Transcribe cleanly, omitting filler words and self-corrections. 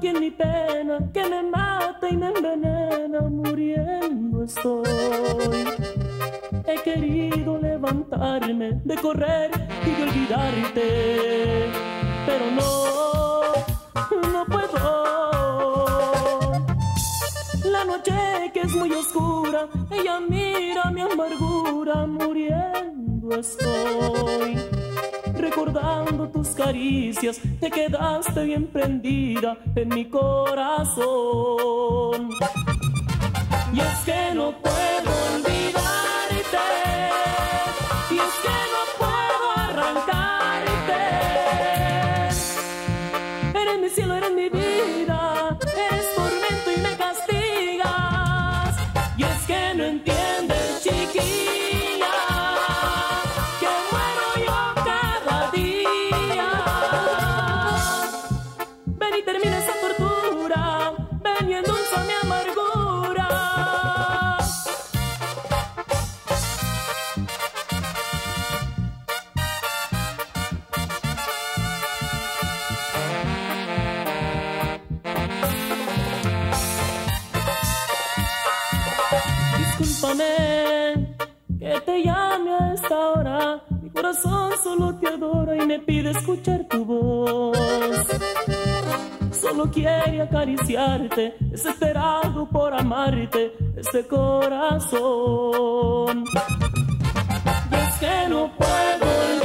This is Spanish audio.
aquí en mi pena que me mata y me envenena, muriendo estoy. He querido levantarme, de correr y de olvidarte, pero no puedo. La noche que es muy oscura, ella mira mi amargura, muriendo estoy. Recordando tus caricias, te quedaste bien prendida en mi corazón. Y es que no puedo olvidarte, y es que no puedo arrancarte. Eres mi cielo, eres mi vida, eres tormento y me castigas. Y es que no entiendes, chiquilla, que muero yo cada día. Ven y termina esa tortura, ven y endulza mi amargura. Discúlpame que te llame a esta hora, mi corazón solo te adora y me pide escuchar tu voz. Solo quiere acariciarte, desesperado por amarte, este corazón. Y es que no puedo